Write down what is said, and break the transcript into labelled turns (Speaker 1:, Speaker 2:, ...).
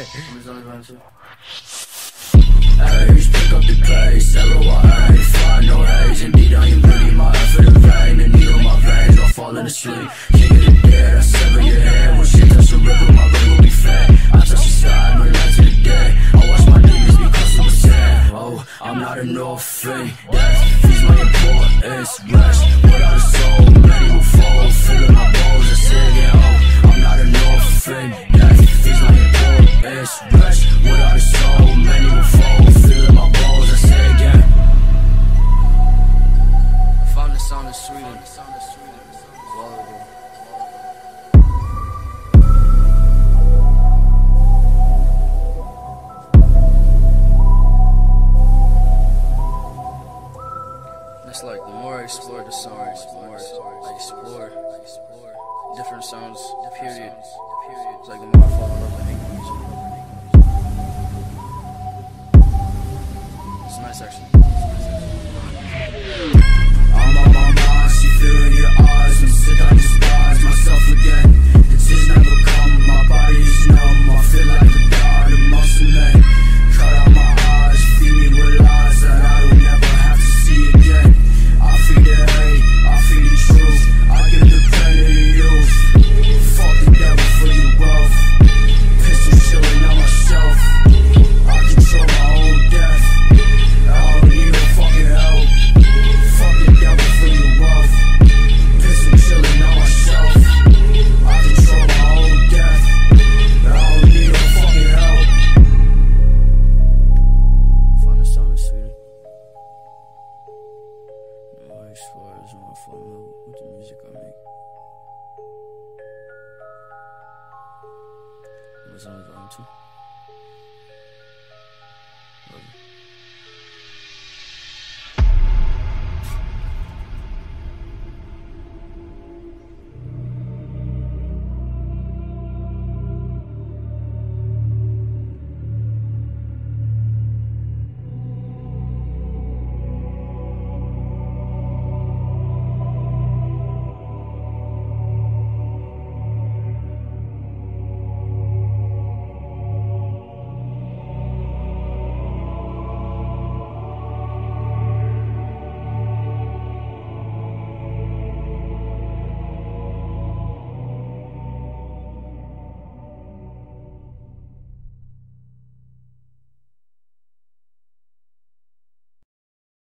Speaker 1: A's, pick up the pace, LOI, find no haze. Indeed, I am bleeding my effort in vain. The needle my veins, I'll fall asleep. King of the dead, I sever your head. When shit touch the river, my brain will be fed. I touch the sky, but not to the dead. I watch my demons be customer sad. Oh, I'm not an orphan. Death feeds my importance. Rest without a soul, many will fall. Feeling my bones, I say again. Oh, I'm not an orphan. Death feeds my importance. Rest without a soul, many will fall. Feeling my bones, I say again. I found the sound of Sweden. It's like the more I explore the songs, the more I explore different sounds, period. It's like the more I fall in love with making music. It's nice actually. I'm on my mind, see fear in your eyes. I'm sick, I despise myself again. The tears never come, my body's numb. I feel like a god amongst the men. Cut out my eyes, feed me with lies that I will never have to see again. I feed the hate, I feed the truth. I give the pain to the youth. Fuck the devil for your wealth. Pistol chilling on myself. I control my own death. I don't need no fucking help. Fuck the devil for your wealth. Pistol chilling on myself. I control my own death. I don't need no fucking help. Find the sound of Sweden. As far as when I fall in love with the music I make. Amazon Volume 2.